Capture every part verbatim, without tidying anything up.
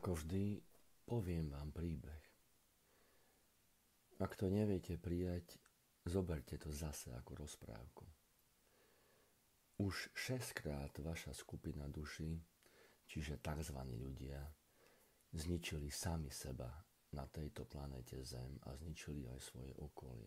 Ako vždy, poviem vám príbeh. Ak to neviete prijať, zoberte to zase ako rozprávku. Už šesťkrát vaša skupina duší, čiže tzv. Ľudia, zničili sami seba na tejto planete Zem a zničili aj svoje okolie.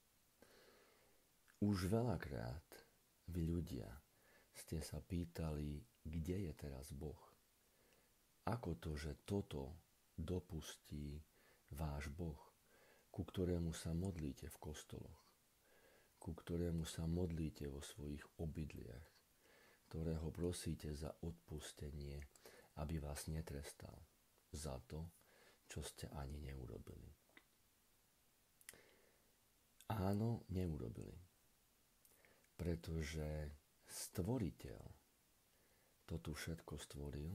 Už veľakrát vy ľudia ste sa pýtali, kde je teraz Boh. Ako to, že toto dopustí váš Boh, ku ktorému sa modlíte v kostoloch, ku ktorému sa modlíte vo svojich obydliach, ktorého prosíte za odpustenie, aby vás netrestal za to, čo ste ani neurobili. Áno, neurobili. Pretože stvoriteľ to tu všetko stvoril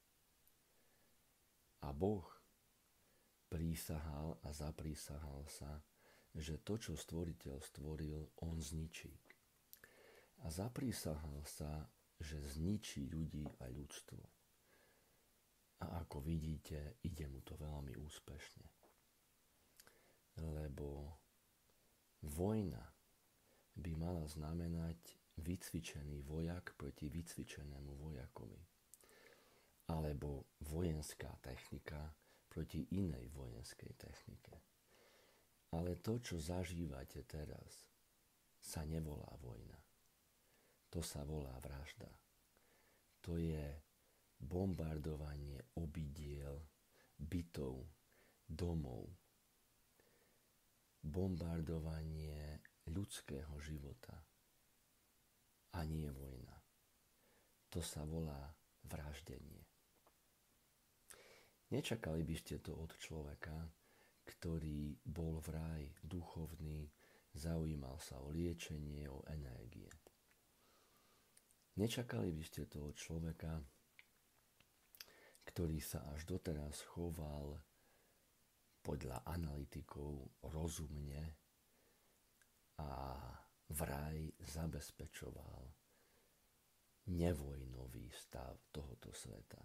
a Boh prísahal a zaprísahal sa, že to, čo stvoriteľ stvoril, on zničí. A zaprísahal sa, že zničí ľudí a ľudstvo. A ako vidíte, ide mu to veľmi úspešne. Lebo vojna by mala znamenať vycvičený vojak proti vycvičenému vojakovi. Alebo vojenská technika proti inej vojenskej technike. Ale to, čo zažívate teraz, sa nevolá vojna. To sa volá vražda. To je bombardovanie obydiel, bytov, domov. Bombardovanie ľudského života. A nie vojna. To sa volá vraždenie. Nečakali by ste to od človeka, ktorý bol vraj duchovný, zaujímal sa o liečenie, o energie. Nečakali by ste to od človeka, ktorý sa až doteraz choval podľa analytikov rozumne a vraj zabezpečoval nevojnový stav tohoto sveta.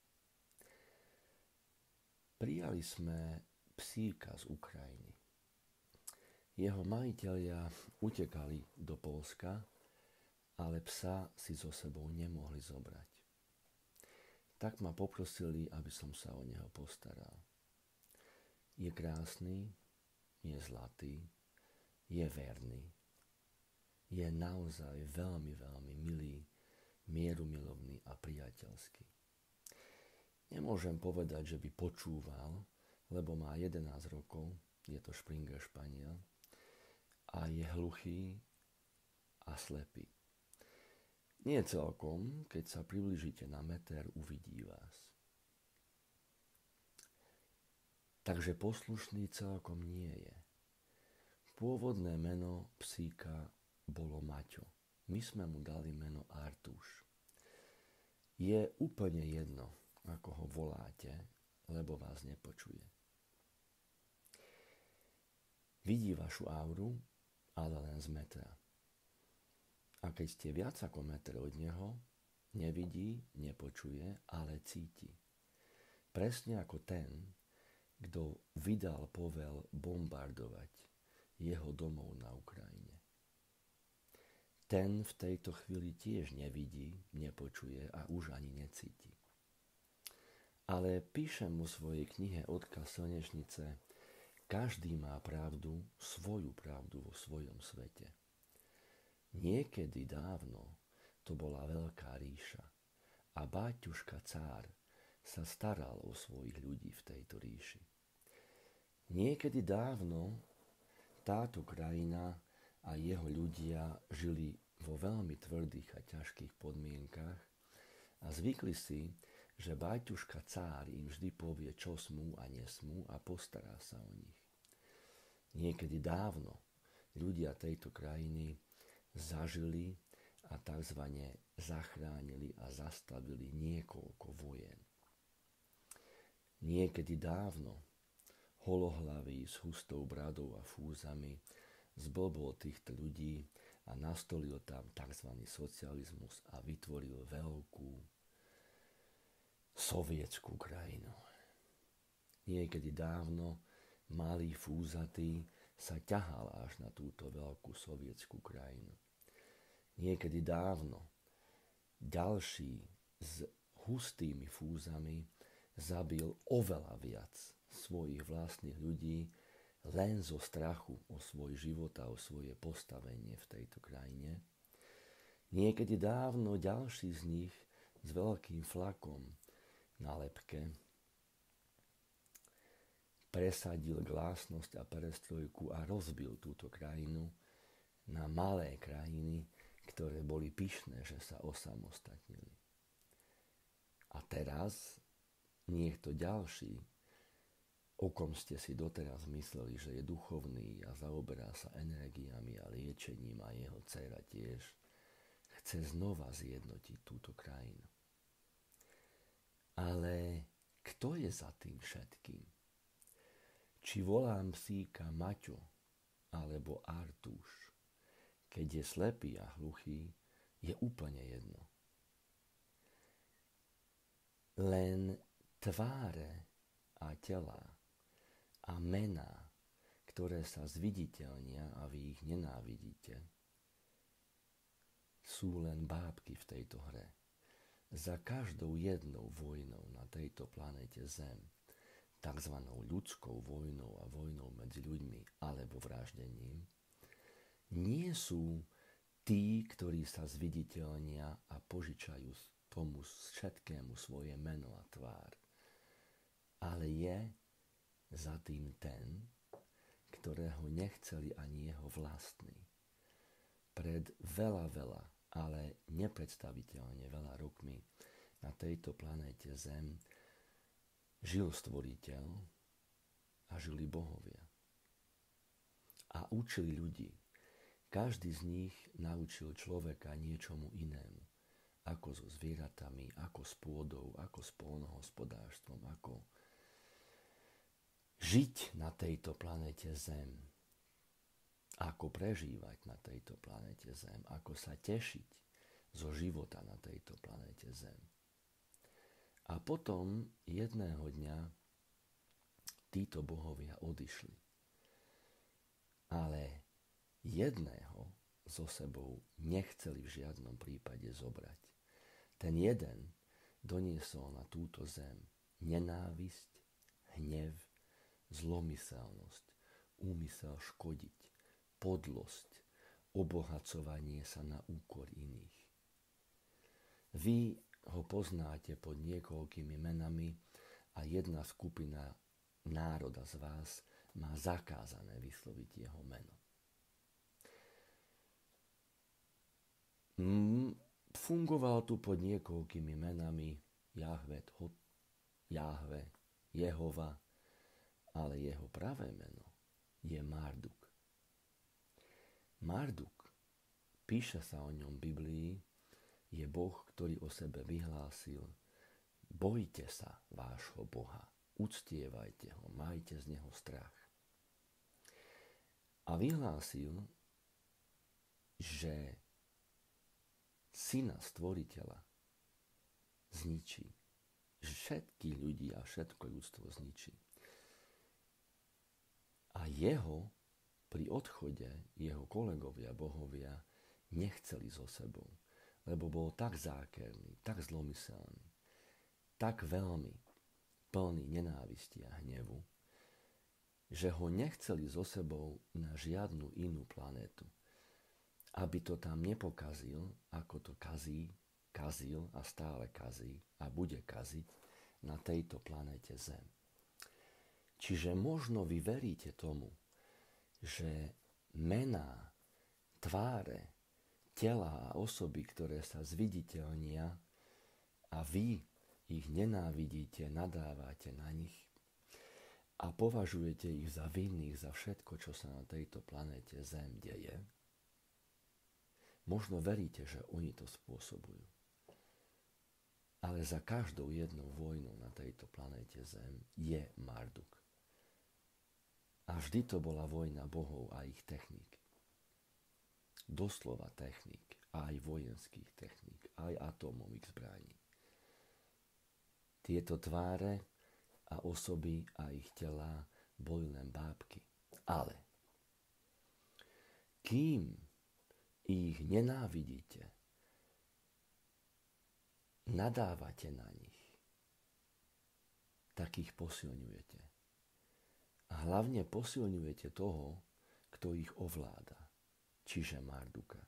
Prijali sme psíka z Ukrajiny. Jeho majitelia utekali do Poľska, ale psa si so sebou nemohli zobrať. Tak ma poprosili, aby som sa o neho postaral. Je krásny, je zlatý, je verný. Je naozaj veľmi, veľmi milý, mierumilovný a priateľský. Nemôžem povedať, že by počúval, lebo má jedenásť rokov, je to Springer Španiel, a je hluchý a slepý. Nie celkom, keď sa priblížite na meter, uvidí vás. Takže poslušný celkom nie je. Pôvodné meno psíka bolo Maťo. My sme mu dali meno Artúš. Je úplne jedno, ako ho voláte, lebo vás nepočuje. Vidí vašu auru, ale len z metra. A keď ste viac ako meter od neho, nevidí, nepočuje, ale cíti. Presne ako ten, kto vydal povel bombardovať jeho domov na Ukrajine. Ten v tejto chvíli tiež nevidí, nepočuje a už ani necíti. Ale píšem mu v svojej knihe Odkaz slnečnice, každý má pravdu, svoju pravdu vo svojom svete. Niekedy dávno to bola veľká ríša a báťuška cár sa staral o svojich ľudí v tejto ríši. Niekedy dávno táto krajina a jeho ľudia žili vo veľmi tvrdých a ťažkých podmienkach a zvykli si, že báťuška cár im vždy povie, čo smú a nesmú a postará sa o nich. Niekedy dávno ľudia tejto krajiny zažili a tzv. Zachránili a zastavili niekoľko vojen. Niekedy dávno holohlavý s hustou bradou a fúzami zblbol týchto ľudí a nastolil tam tzv. Socializmus a vytvoril veľkú sovietskú krajinu. niekedy dávno, malý fúzatý sa ťahal až na túto veľkú sovietskú krajinu. Niekedy dávno ďalší s hustými fúzami zabil oveľa viac svojich vlastných ľudí len zo strachu o svoj život a o svoje postavenie v tejto krajine. Niekedy dávno ďalší z nich s veľkým flakom na lebke presadil glásnosť a perestrojku a rozbil túto krajinu na malé krajiny, ktoré boli pyšné, že sa osamostatnili. A teraz niekto ďalší, o kom ste si doteraz mysleli, že je duchovný a zaoberá sa energiami a liečením a jeho dcéra tiež, chce znova zjednotiť túto krajinu. Ale kto je za tým všetkým? Či volám psíka Maťo alebo Artúš, keď je slepý a hluchý, je úplne jedno. Len tváre a telá a mená, ktoré sa zviditeľnia a vy ich nenávidíte, sú len bábky v tejto hre. Za každou jednou vojnou na tejto planete Zem, takzvanou ľudskou vojnou a vojnou medzi ľuďmi alebo vraždením, nie sú tí, ktorí sa zviditeľnia a požičajú tomu všetkému svoje meno a tvár. Ale je za tým ten, ktorého nechceli ani jeho vlastní. Pred veľa, veľa, ale nepredstaviteľne veľa rokmi na tejto planéte Zem žil stvoriteľ a žili bohovia. A učili ľudí. Každý z nich naučil človeka niečomu inému. Ako so zvieratami, ako s pôdou, ako s poľnohospodárstvom, ako žiť na tejto planéte Zem. Ako prežívať na tejto planéte Zem. Ako sa tešiť zo života na tejto planéte Zem. A potom jedného dňa títo bohovia odišli. Ale jedného so sebou nechceli v žiadnom prípade zobrať. Ten jeden doniesol na túto zem nenávisť, hnev, zlomyselnosť, úmysel škodiť, podlosť, obohacovanie sa na úkor iných. Vy ho poznáte pod niekoľkými menami a jedna skupina národa z vás má zakázané vysloviť jeho meno. Fungoval tu pod niekoľkými menami Jahve, Jahve, Jehova, ale jeho pravé meno je Marduk. Marduk, píše sa o ňom v Biblii, je Boh, ktorý o sebe vyhlásil: bojte sa vášho Boha, uctievajte ho, majte z neho strach. A vyhlásil, že syna stvoriteľa zničí. Všetkých ľudí a všetko ľudstvo zničí. A jeho pri odchode, jeho kolegovia, bohovia, nechceli so sebou, lebo bol tak zákerný, tak zlomyselný, tak veľmi plný nenávisti a hnevu, že ho nechceli so sebou na žiadnu inú planetu, aby to tam nepokazil, ako to kazí, kazil a stále kazí a bude kaziť na tejto planéte Zem. Čiže možno vy veríte tomu, že mená, tváre, tela a osoby, ktoré sa zviditeľnia a vy ich nenávidíte, nadávate na nich a považujete ich za vinných za všetko, čo sa na tejto planéte Zem deje, možno veríte, že oni to spôsobujú. Ale za každou jednou vojnou na tejto planéte Zem je Marduk. A vždy to bola vojna bohov a ich techník. Doslova techník, aj vojenských techník, aj atómových zbraní. Tieto tváre a osoby a ich telá boli len bábky. Ale kým ich nenávidíte, nadávate na nich, tak ich posilňujete. A hlavne posilňujete toho, kto ich ovláda, čiže Marduka.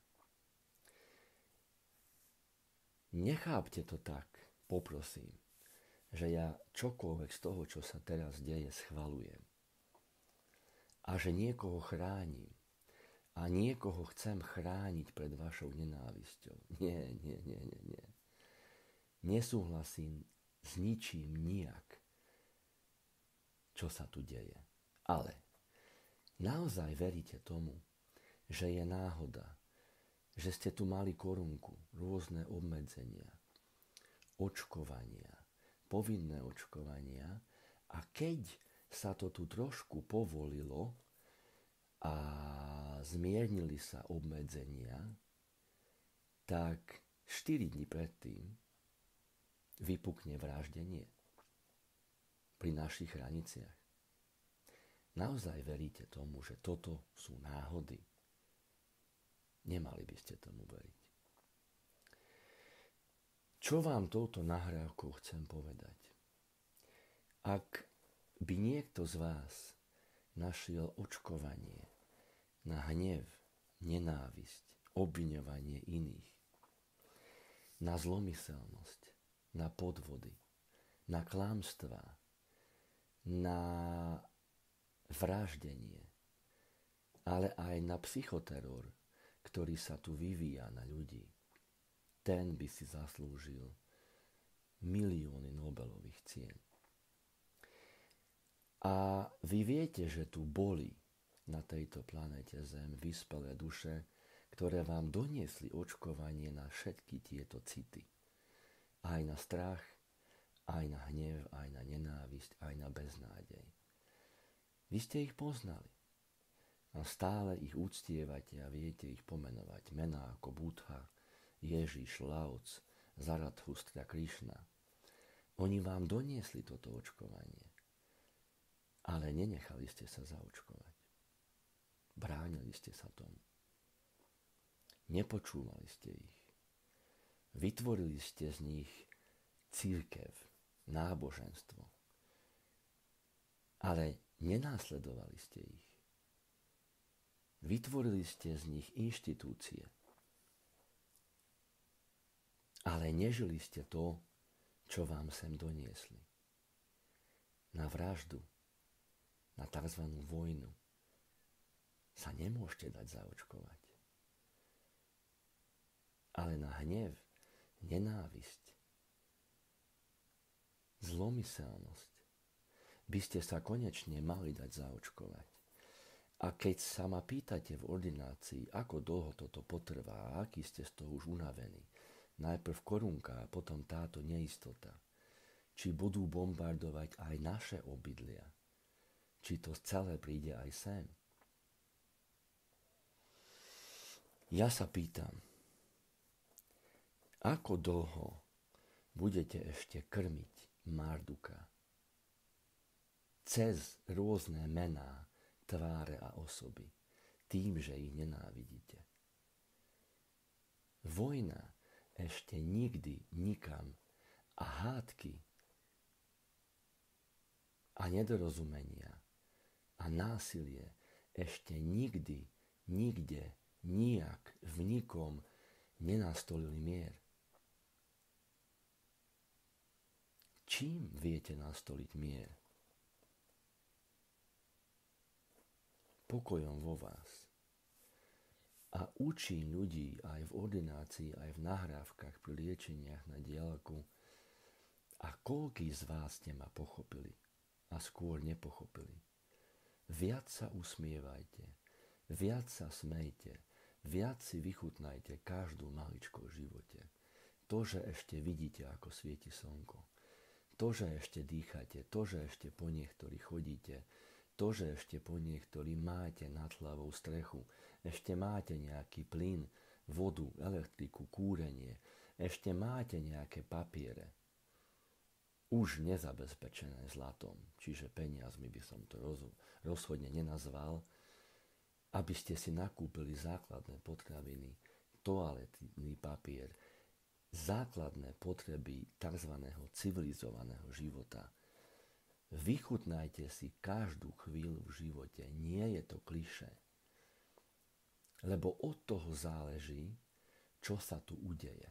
Nechápte to tak, poprosím, že ja čokoľvek z toho, čo sa teraz deje, schvalujem. A že niekoho chránim. A niekoho chcem chrániť pred vašou nenávisťou. Nie, nie, nie, nie, nie. Nesúhlasím s ničím nijak, čo sa tu deje. Ale naozaj veríte tomu, že je náhoda, že ste tu mali korunku, rôzne obmedzenia, očkovania, povinné očkovania a keď sa to tu trošku povolilo a zmiernili sa obmedzenia, tak štyri dni predtým vypukne vraždenie pri našich hraniciach. Naozaj veríte tomu, že toto sú náhody? Nemali by ste tomu veriť. Čo vám touto nahrávkou chcem povedať? Ak by niekto z vás našiel očkovanie na hnev, nenávisť, obviňovanie iných, na zlomyselnosť, na podvody, na klamstvá, na vraždenie, ale aj na psychoteror, ktorý sa tu vyvíja na ľudí, ten by si zaslúžil milióny Nobelových cien. A vy viete, že tu boli na tejto planéte Zem vyspelé duše, ktoré vám doniesli očkovanie na všetky tieto city. Aj na strach, aj na hnev, aj na nenávisť, aj na beznádej. Vy ste ich poznali. A stále ich uctievate a viete ich pomenovať. Mená ako Buddha, Ježiš, Lao-Tzu, Zarathustra, Krišna. Oni vám doniesli toto očkovanie. Ale nenechali ste sa zaočkovať. Bránili ste sa tomu. Nepočúvali ste ich. Vytvorili ste z nich cirkev, náboženstvo. Ale nenásledovali ste ich. Vytvorili ste z nich inštitúcie. Ale nežili ste to, čo vám sem doniesli. Na vraždu, na tzv. Vojnu sa nemôžete dať zaočkovať. Ale na hnev, nenávisť, zlomyselnosť by ste sa konečne mali dať zaočkovať. A keď sa ma pýtate v ordinácii, ako dlho toto potrvá a aký ste z toho už unavení, najprv korunka a potom táto neistota, či budú bombardovať aj naše obydlia, či to celé príde aj sem. Ja sa pýtam, ako dlho budete ešte krmiť Marduka cez rôzne mená, tváre a osoby, tým, že ich nenávidíte. Vojna ešte nikdy nikam a hádky a nedorozumenia a násilie ešte nikdy, nikde, nijak, v nikom nenastolili mier. Čím viete nastoliť mier? Pokojom vo vás. A učím ľudí aj v ordinácii, aj v nahrávkach pri liečeniach na diaľku. A koľký z vás ste ma pochopili a skôr nepochopili. Viac sa usmievajte, viac sa smejte, viac si vychutnajte každú maličko v živote. To, že ešte vidíte, ako svieti slnko. To, že ešte dýchate, to, že ešte po niektorých chodíte, to, že ešte po niektorí máte nad hlavou strechu, ešte máte nejaký plyn, vodu, elektriku, kúrenie, ešte máte nejaké papiere. už nezabezpečené zlatom, čiže peniazmi by som to roz, rozhodne nenazval, aby ste si nakúpili základné potraviny, toaletný papier, základné potreby tzv. Civilizovaného života. Vychutnajte si každú chvíľu v živote, nie je to klišé. Lebo od toho záleží, čo sa tu udeje.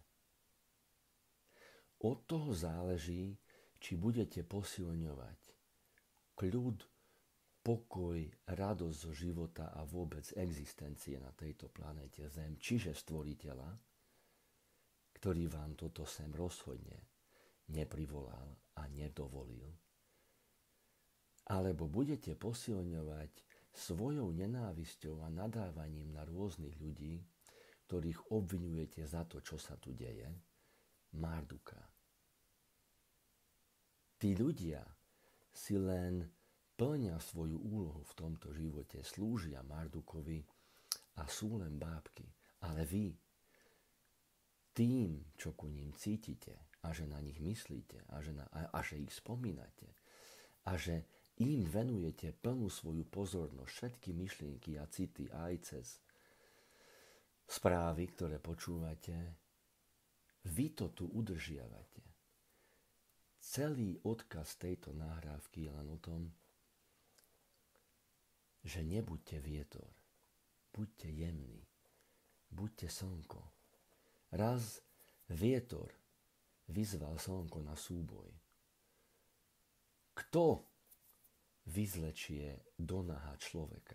Od toho záleží, či budete posilňovať kľud, pokoj, radosť zo života a vôbec existencie na tejto planéte Zem, čiže stvoriteľa, ktorý vám toto sem rozhodne neprivolal a nedovolil, alebo budete posilňovať svojou nenávisťou a nadávaním na rôznych ľudí, ktorých obviňujete za to, čo sa tu deje, Marduka. Tí ľudia si len plnia svoju úlohu v tomto živote, slúžia Mardukovi a sú len bábky. Ale vy, tým, čo ku ním cítite a že na nich myslíte a že, na, a, a že ich spomínate a že im venujete plnú svoju pozornosť, všetky myšlienky a city aj cez správy, ktoré počúvate, vy to tu udržiavate. Celý odkaz tejto nahrávky je len o tom, že nebuďte vietor, buďte jemní, buďte slnko. Raz vietor vyzval slnko na súboj. Kto vyzlečie do naha človeka?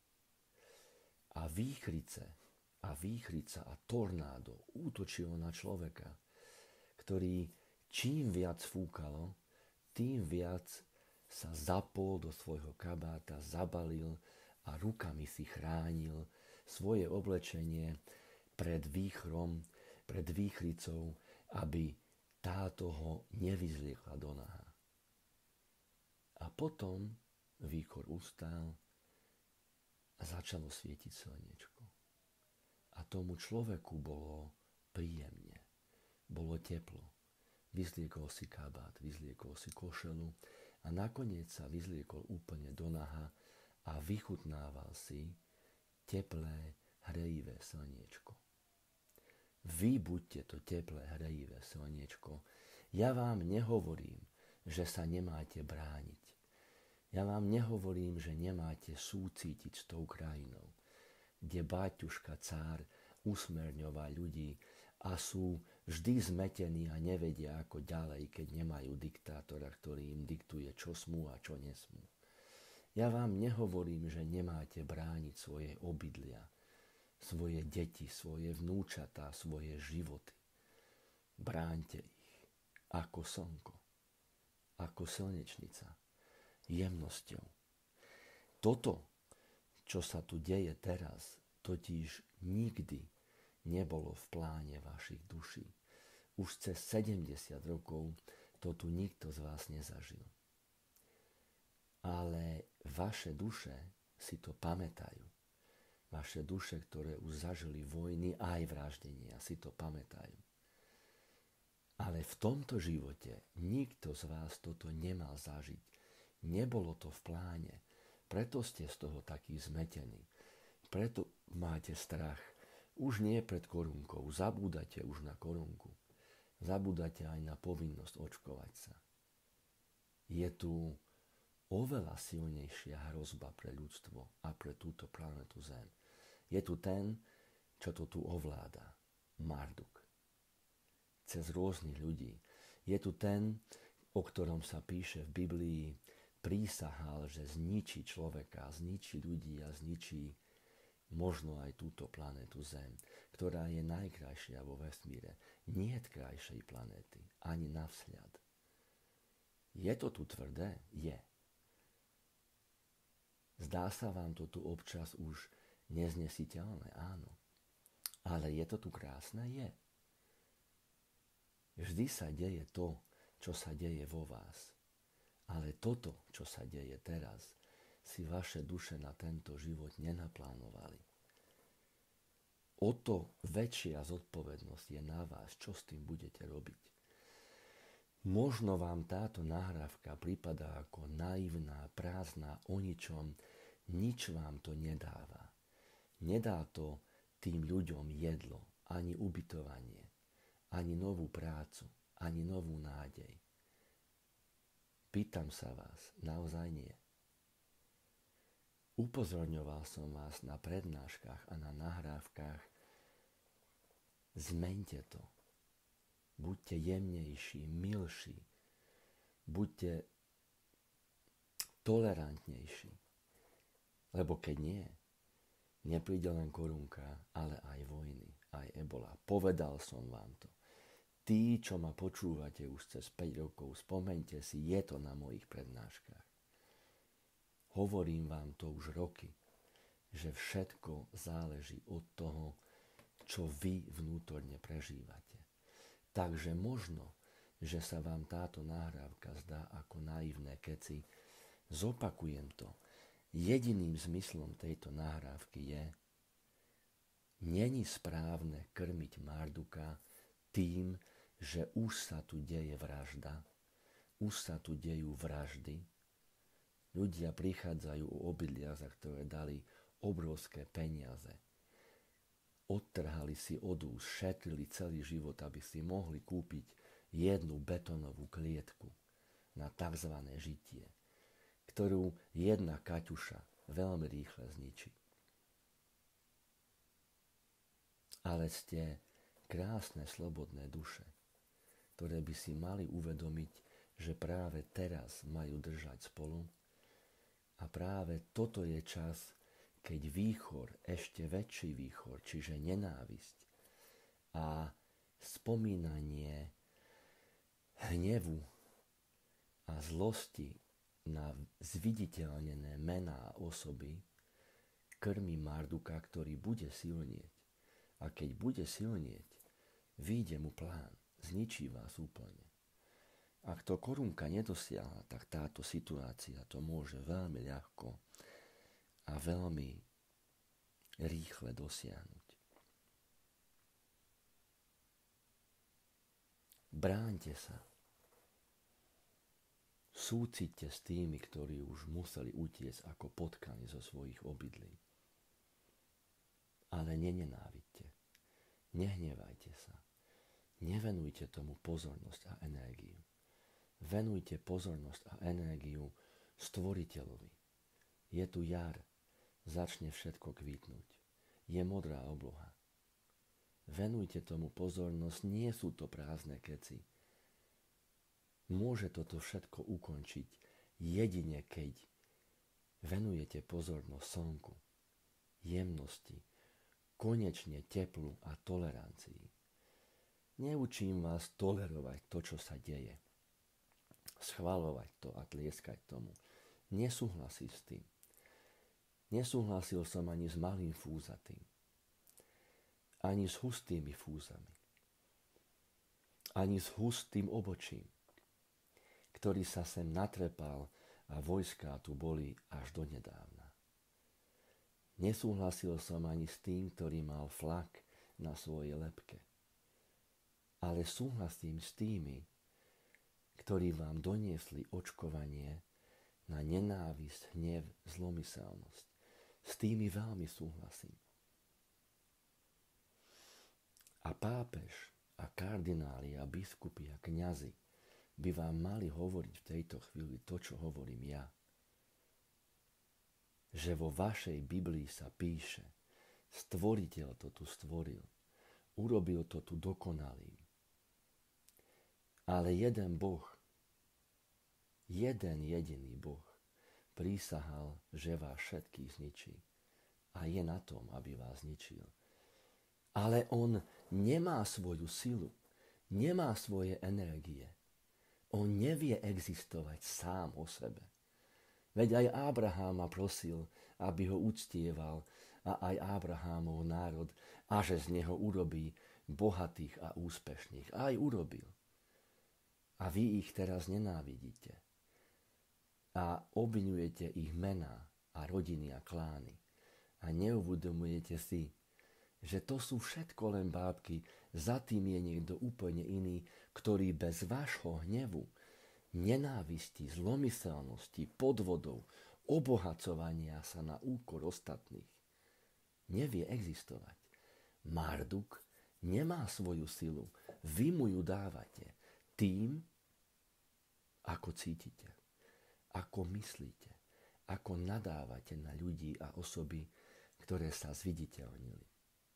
A výchrice, a výchrica a tornádo útočilo na človeka, ktorý čím viac fúkalo, tým viac sa zapol do svojho kabáta, zabalil a rukami si chránil svoje oblečenie pred výchrom, pred výchricou, aby táto ho nevyzliekla do naha. A potom výchor ustál a začalo svietiť slniečko. A tomu človeku bolo príjemne, bolo teplo. Vyzliekol si kabát, vyzliekol si košelu a nakoniec sa vyzliekol úplne do naha a vychutnával si teplé, hrejivé slniečko. Vy buďte to teplé, hrejivé slniečko. Ja vám nehovorím, že sa nemáte brániť. Ja vám nehovorím, že nemáte súcítiť s tou krajinou, kde báťuška cár usmerňová ľudí a sú vždy zmetení a nevedia ako ďalej, keď nemajú diktátora, ktorý im diktuje, čo smú a čo nesmú. Ja vám nehovorím, že nemáte brániť svoje obydlia, svoje deti, svoje vnúčatá, svoje životy. Bráňte ich ako slnko, ako slnečnica, jemnosťou. Toto, čo sa tu deje teraz, totiž nikdy nebolo v pláne vašich duší. Už cez sedemdesiat rokov to tu nikto z vás nezažil. Ale vaše duše si to pamätajú. Vaše duše, ktoré už zažili vojny aj vraždenia, si to pamätajú. Ale v tomto živote nikto z vás toto nemal zažiť. Nebolo to v pláne. Preto ste z toho takí zmetení. Preto máte strach. Už nie pred korunkou. Zabúdate už na korunku. Zabúdate aj na povinnosť očkovať sa. Je tu oveľa silnejšia hrozba pre ľudstvo a pre túto planetu Zem. Je tu ten, čo to tu ovláda. Marduk. Cez rôznych ľudí. Je tu ten, o ktorom sa píše v Biblii, prísahal, že zničí človeka, zničí ľudí a zničí možno aj túto planetu Zem, ktorá je najkrajšia vo vesmíre. Nie je krajšej planéty, ani navsľad. Je to tu tvrdé? Je. Zdá sa vám to tu občas už neznesiteľné? Áno. Ale je to tu krásne? Je. Vždy sa deje to, čo sa deje vo vás. Ale toto, čo sa deje teraz, si vaše duše na tento život nenaplánovali. O to väčšia zodpovednosť je na vás, čo s tým budete robiť. Možno vám táto nahrávka pripadá ako naivná, prázdna, o ničom, nič vám to nedáva. Nedá to tým ľuďom jedlo, ani ubytovanie, ani novú prácu, ani novú nádej. Pýtam sa vás, naozaj nie. Upozorňoval som vás na prednáškach a na nahrávkach. Zmeňte to. Buďte jemnejší, milší. Buďte tolerantnejší. Lebo keď nie, nepríde len korunka, ale aj vojny, aj ebola. Povedal som vám to. Tí, čo ma počúvate už cez päť rokov, spomeňte si, je to na mojich prednáškach. Hovorím vám to už roky, že všetko záleží od toho, čo vy vnútorne prežívate. Takže možno, že sa vám táto nahrávka zdá ako naivné keci, zopakujem to. Jediným zmyslom tejto nahrávky je, není správne krmiť Marduka tým, že už sa tu deje vražda, už sa tu dejú vraždy. Ľudia prichádzajú o obydlia, za ktoré dali obrovské peniaze. Odtrhali si od úst, šetrili celý život, aby si mohli kúpiť jednu betónovú klietku na tzv. Žitie, ktorú jedna Kaťuša veľmi rýchle zničí. Ale ste krásne, slobodné duše, ktoré by si mali uvedomiť, že práve teraz majú držať spolu a práve toto je čas, keď výchor, ešte väčší výchor, čiže nenávisť a spomínanie hnevu a zlosti na zviditeľnené mená a osoby krmi Marduka, ktorý bude silnieť. A keď bude silnieť, vyjde mu plán, zničí vás úplne. Ak to korunka nedosiahla, tak táto situácia to môže veľmi ľahko a veľmi rýchle dosiahnuť. Bráňte sa. Súciťte s tými, ktorí už museli utiecť ako potkani zo svojich obydlí. Ale nenenávidte. Nehnevajte sa. Nevenujte tomu pozornosť a energiu. Venujte pozornosť a energiu Stvoriteľovi. Je tu jar. Začne všetko kvitnúť. Je modrá obloha. Venujte tomu pozornosť, nie sú to prázdne keci. Môže toto všetko ukončiť jedine keď venujete pozornosť slnku, jemnosti, konečne teplu a tolerancii. Neučím vás tolerovať to, čo sa deje. Schvaľovať to a tlieskať tomu. Nesúhlasím s tým. Nesúhlasil som ani s malým fúzatým. Ani s hustými fúzami. Ani s hustým obočím, ktorý sa sem natrepal a vojská tu boli až donedávna. Nesúhlasil som ani s tým, ktorý mal flak na svojej lebke. Ale súhlasím s tými, ktorí vám doniesli očkovanie na nenávisť, hnev, zlomyselnosť. S tými veľmi súhlasím. A pápež a kardináli a biskupy a kňazi by vám mali hovoriť v tejto chvíli to, čo hovorím ja. Že vo vašej Biblii sa píše, Stvoriteľ to tu stvoril, urobil to tu dokonalým. Ale jeden Boh, jeden jediný Boh prísahal, že vás všetkých zničí. A je na tom, aby vás zničil. Ale on nemá svoju silu, nemá svoje energie. On nevie existovať sám o sebe. Veď aj Abraháma prosil, aby ho uctieval a aj Abrahámov národ a že z neho urobí bohatých a úspešných. Aj urobil. A vy ich teraz nenávidíte. A obviňujete ich mená a rodiny a klány. A neuvedomujete si, že to sú všetko len bábky, za tým je niekto úplne iný, ktorý bez vášho hnevu, nenávisti, zlomyselnosti, podvodov, obohacovania sa na úkor ostatných nevie existovať. Marduk nemá svoju silu, vy mu ju dávate tým, ako cítite, ako myslíte, ako nadávate na ľudí a osoby, ktoré sa zviditeľnili.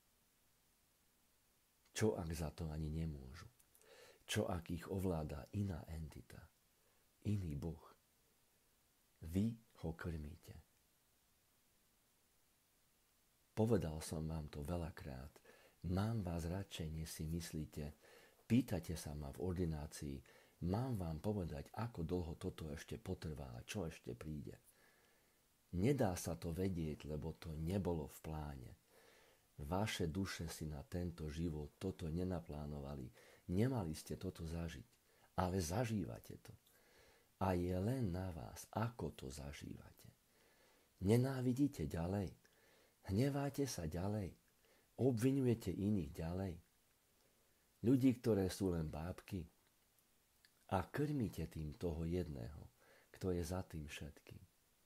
Čo ak za to ani nemôžu? Čo ak ich ovláda iná entita, iný Boh? Vy ho krmíte. Povedal som vám to veľakrát. Mám vás radšej, než si myslíte. Pýtate sa ma v ordinácii. Mám vám povedať, ako dlho toto ešte potrvá a čo ešte príde. Nedá sa to vedieť, lebo to nebolo v pláne. Vaše duše si na tento život toto nenaplánovali. Nemali ste toto zažiť, ale zažívate to. A je len na vás, ako to zažívate. Nenávidíte ďalej. Hneváte sa ďalej. Obviňujete iných ďalej. Ľudí, ktoré sú len bábky. A krmíte tým toho jedného, kto je za tým všetkým.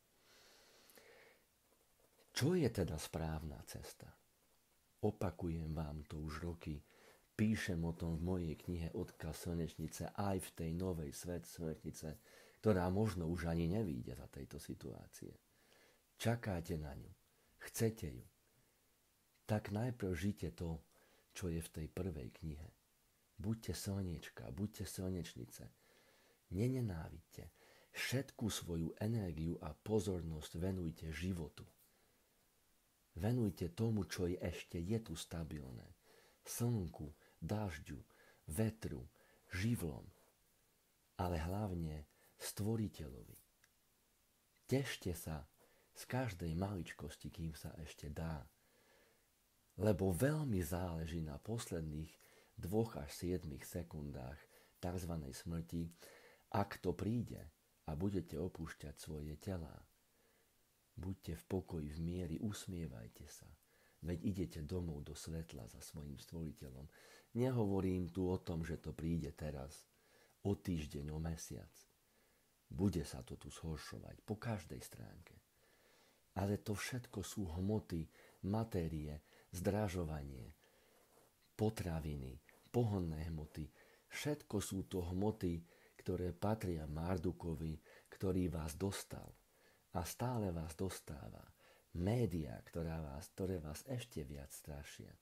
Čo je teda správna cesta? Opakujem vám to už roky, píšem o tom v mojej knihe Odkaz slnečnice, aj v tej novej Svet slnečnice, ktorá možno už ani nevyjde za tejto situácie. Čakáte na ňu, chcete ju. Tak najprv žite to, čo je v tej prvej knihe. Buďte slniečka, buďte slnečnice. Nenenávidte. Všetku svoju energiu a pozornosť venujte životu. Venujte tomu, čo je ešte je tu stabilné. Slnku, dažďu, vetru, živlom. Ale hlavne stvoriteľovi. Tešte sa z každej maličkosti, kým sa ešte dá. Lebo veľmi záleží na posledných dvoch až siedmich sekundách tzv. Smrti, ak to príde a budete opúšťať svoje telá. Buďte v pokoji, v miery, usmievajte sa. Veď idete domov do svetla za svojím stvoriteľom. Nehovorím tu o tom, že to príde teraz, o týždeň, o mesiac. Bude sa to tu zhoršovať po každej stránke. Ale to všetko sú hmoty, matérie, zdražovanie, potraviny, pohonné hmoty. Všetko sú to hmoty, ktoré patria Mardukovi, ktorý vás dostal. A stále vás dostáva. Média, ktorá vás, ktoré vás ešte viac strašia.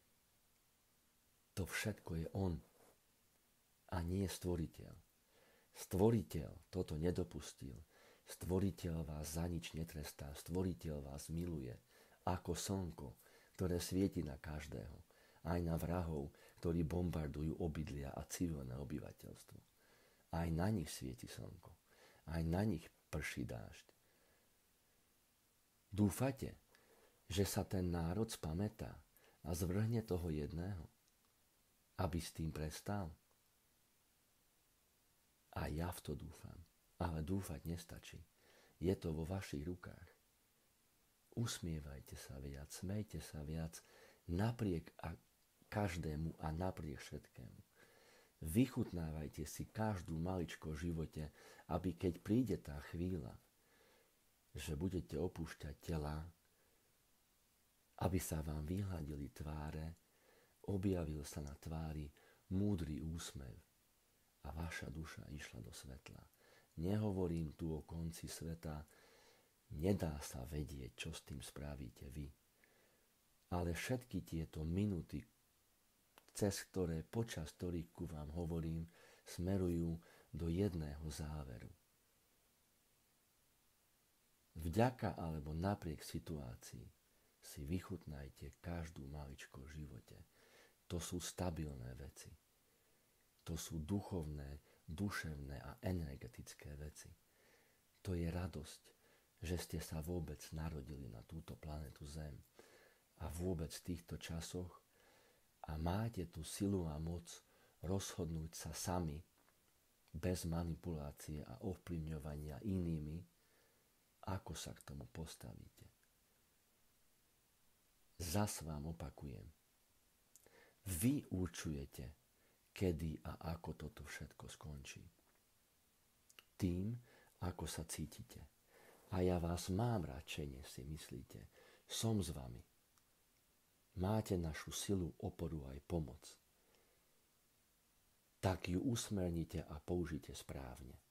To všetko je on. A nie stvoriteľ. Stvoriteľ toto nedopustil. Stvoriteľ vás za nič netrestá. Stvoriteľ vás miluje. Ako slnko, ktoré svieti na každého. Aj na vrahov, ktorí bombardujú obydlia a civilné obyvateľstvo. Aj na nich svieti slnko. Aj na nich prší dážď. Dúfate, že sa ten národ spamätá a zvrhne toho jedného, aby s tým prestal? A ja v to dúfam, ale dúfať nestačí. Je to vo vašich rukách. Usmievajte sa viac, smejte sa viac, napriek a každému a napriek všetkému. Vychutnávajte si každú maličko v živote, aby keď príde tá chvíľa, že budete opúšťať tela, aby sa vám vyhladili tváre, objavil sa na tvári múdry úsmev a vaša duša išla do svetla. Nehovorím tu o konci sveta, nedá sa vedieť, čo s tým spravíte vy. Ale všetky tieto minúty, cez ktoré, počas ktorých ku vám hovorím, smerujú do jedného záveru. Vďaka alebo napriek situácii si vychutnajte každú maličko v živote. To sú stabilné veci. To sú duchovné, duševné a energetické veci. To je radosť, že ste sa vôbec narodili na túto planetu Zem a vôbec v týchto časoch a máte tú silu a moc rozhodnúť sa sami, bez manipulácie a ovplyvňovania inými, ako sa k tomu postavíte. Zas vám opakujem. Vy určujete, kedy a ako toto všetko skončí. Tým, ako sa cítite. A ja vás mám radšej, než si myslíte. Som s vami. Máte našu silu, oporu aj pomoc. Tak ju usmernite a použite správne.